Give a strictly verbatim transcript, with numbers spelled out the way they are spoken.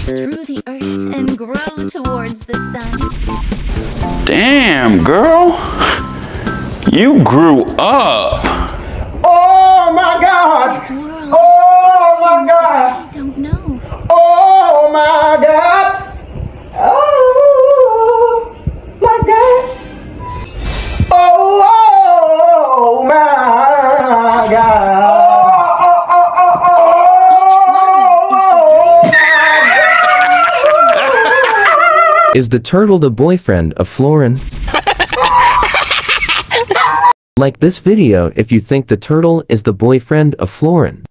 through the earth and grow towards the sun. Damn, girl. You grew up. Oh my God! This world Oh my God! I don't know. Oh my God! Oh my God! Oh, oh my God! Oh, oh, oh, oh, oh, oh my God! Is the turtle the boyfriend of Floryn? Like this video if you think the turtle is the boyfriend of Floryn.